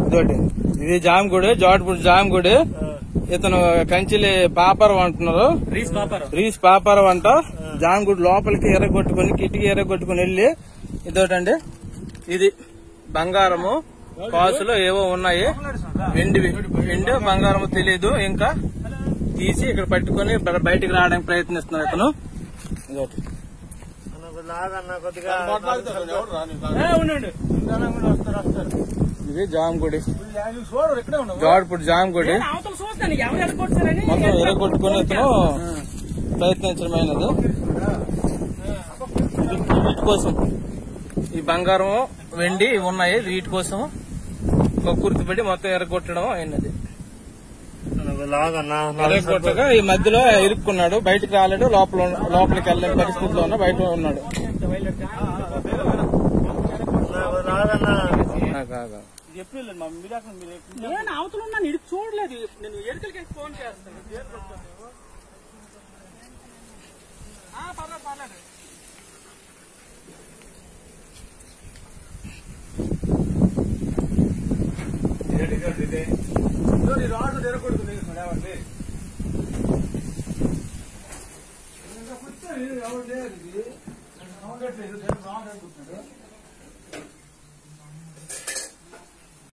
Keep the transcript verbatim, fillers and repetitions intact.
ఇదోటి ఇది జామగుడి, జోటపూడి జామగుడి. ఇతను కంచిలి పాపరం అంటున్నారు, రీస్ పాపరం అంట. జామగుడి లోపలికి ఎర్రగొట్టుకుని కిటికీ ఎర్రగొట్టుకుని వెళ్లి ఇదోటండి, ఇది బంగారము కాసులు ఏవో ఉన్నాయి, వెండి వెండి బంగారము తెలీదు. ఇంకా తీసి ఇక్కడ పట్టుకుని బయటికి రావడానికి ప్రయత్నిస్తున్నారు ఇతను. ఇదోటి ఇది జామగుడి, జోటపూడి జామగుడి. మొత్తం ఎరగొట్టుకుని ఇతను ప్రయత్నించడమైనది. వీటి కోసం ఈ బంగారం వెండి ఉన్నాయి, వీటి కోసం కుర్తిపడి మొత్తం ఎరగొట్టడం అయినది. ఎరగొట్టగా ఈ మధ్యలో ఇరుక్కున్నాడు, బయటకు రాలేడు, లోపల లోపలికి వెళ్ళని పరిస్థితిలో ఉన్న బయట ఉన్నాడు. నేను అవతల ఉన్నాను, ఇటు చూడలేదు. నేను ఎరుకలకి ఫోన్ చేస్తాను. పర్లేదు పర్లేదు. రాడు తెరకొడుతుంది ఎవరు లేదు,